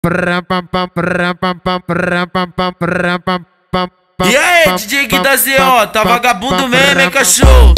E aí, DJ Gui da ZO, tá vagabundo mesmo, hein, cachorro?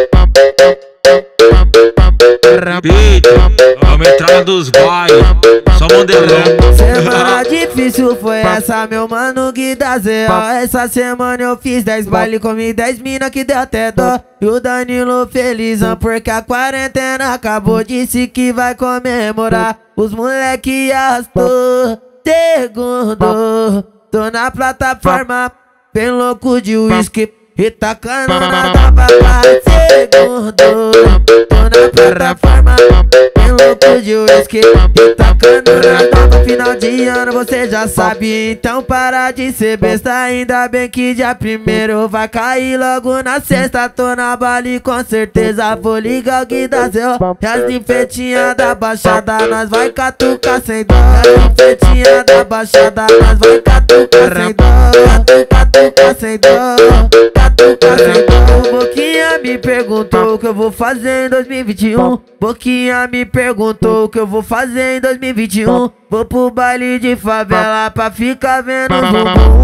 A metralha dos bailes, só modelão. Semana difícil foi essa, meu mano Gui da ZO. Essa semana eu fiz 10 baile, comi 10 mina que deu até dó. E o Danilo felizão porque a quarentena acabou. Disse que vai comemorar, os moleque arrastou. Segundo, tô na plataforma, bem louco de uísque e tacando na tapa. Segundo, tô na plataforma, bem louco de uísque e tacando na tapa. Final de ano você já sabe, então para de ser besta. Ainda bem que dia primeiro vai cair logo na sexta. Tô na Bali com certeza, vou ligar o Gui da ZO. E as ninfetinhas da baixada nós vai catucar sem dó. E as ninfetinhas da baixada nós vai catucar sem dó. Catucar sem dó, catucar sem dó. Boquinha me perguntou o que eu vou fazer em 2021. Boquinha me perguntou o que eu vou fazer em 2021. Vou pro baile de favela pra ficar vendo o bumbum,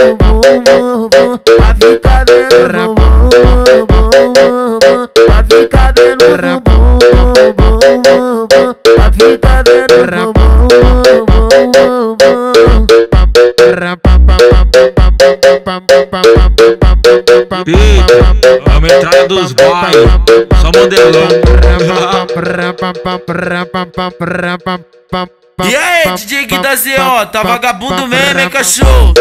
pra ficar vendo o bumbum, pra ficar vendo o bumbum, pra ficar vendo o bumbum. A metralha dos bailes, só modelão. E aí, DJ Gui da ZO, tá vagabundo mesmo, hein, cachorro?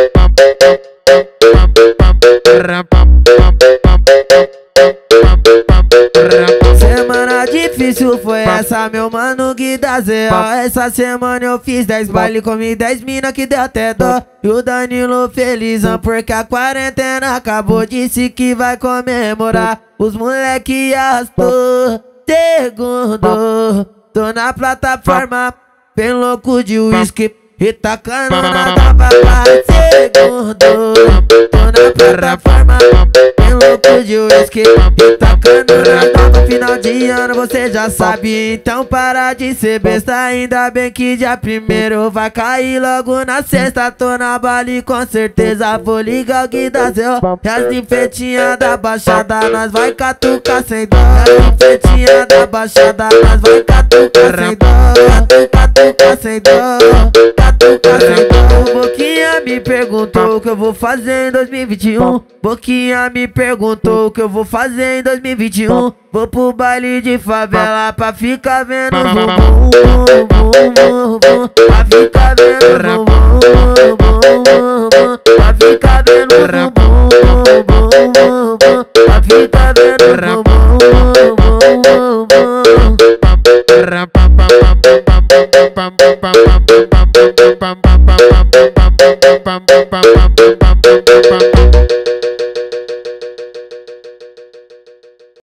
Semana difícil foi essa, meu mano Gui da ZO. Essa semana eu fiz 10 baile, comi 10 mina que deu até dó. E o Danilo felizão porque a quarentena acabou. Disse que vai comemorar, os moleque arrastou. Segundo, tô na plataforma, bem louco de uísque e tacando na tapa. Segundo, tô na plataforma, bem louco de uísque e tacando na tapa. Final de ano você já sabe, então para de ser besta. Ainda bem que dia primeiro vai cair logo na sexta. Tô na Bali com certeza, vou ligar o Gui da ZO. E as ninfetinhas da baixada nós vai catucar sem dó. E as ninfetinhas da baixada nós vai catucar sem dó. Catucar sem dó, catucar sem dó. Boquinha me perguntou o que eu vou fazer em 2021. Boquinha me perguntou o que eu vou fazer em 2021. Vou pro baile de favela pra ficar vendo o bumbum, pra ficar vendo o bumbum, pra ficar vendo o bumbum, pra ficar vendo o bumbum.